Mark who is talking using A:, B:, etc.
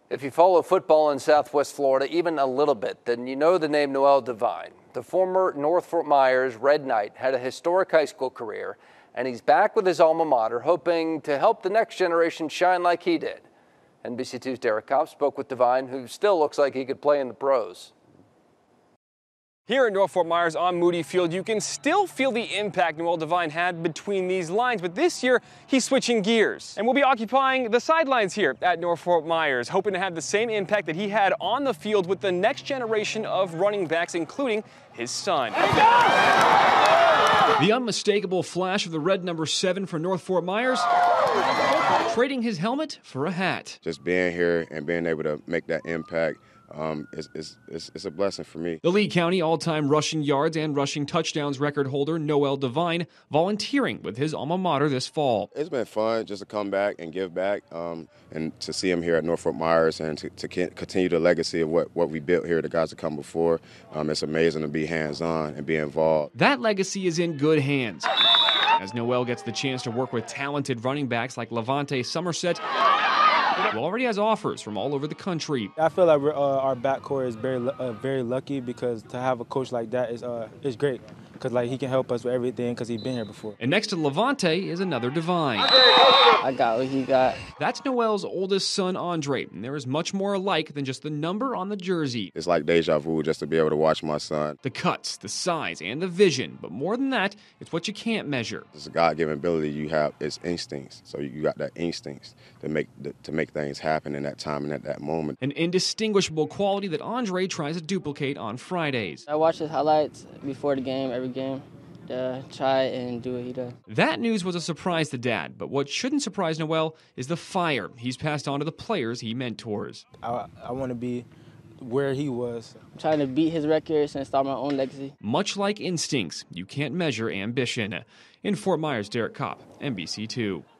A: If you follow football in Southwest Florida even a little bit, then you know the name Noel Devine. The former North Fort Myers Red Knight had a historic high school career, and he's back with his alma mater, hoping to help the next generation shine like he did. NBC2's Derek Kopp spoke with Devine, who still looks like he could play in the pros.
B: Here at North Fort Myers on Moody Field, you can still feel the impact Noel Devine had between these lines, but this year he's switching gears and will be occupying the sidelines here at North Fort Myers, hoping to have the same impact that he had on the field with the next generation of running backs, including his son.
C: The unmistakable flash of the red number 7 for North Fort Myers, trading his helmet for a hat.
D: Just being here and being able to make that impact, it's a blessing for me.
C: The Lee County all-time rushing yards and rushing touchdowns record holder Noel Devine volunteering with his alma mater this fall.
D: It's been fun just to come back and give back, and to see him here at North Fort Myers and to continue the legacy of what we built here, the guys that come before. It's amazing to be hands-on and be involved.
C: That legacy is in good hands, as Noel gets the chance to work with talented running backs like Levante Somerset, who already has offers from all over the country.
E: I feel like our backcourt is very lucky, because to have a coach like that is great, because he can help us with everything because he's been here before.
C: And next to Levante is another Devine.
F: I got what he got.
C: That's Noel's oldest son, Andre, and there is much more alike than just the number on the jersey.
D: It's like deja vu just to be able to watch my son.
C: The cuts, the size, and the vision, but more than that, it's what you can't measure.
D: It's a God-given ability you have. It's instincts, so you got that instincts to make things happen in that time and at that moment.
C: An indistinguishable quality that Andre tries to duplicate on Fridays.
F: I watch his highlights before the game, every game, to try and do what he does.
C: That news was a surprise to Dad, but what shouldn't surprise Noel is the fire he's passed on to the players he mentors.
E: I want to be where he was.
F: I'm trying to beat his records and start my own legacy.
C: Much like instincts, you can't measure ambition. In Fort Myers, Derek Kopp, NBC2.